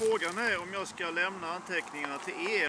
Frågan är om jag ska lämna anteckningarna till er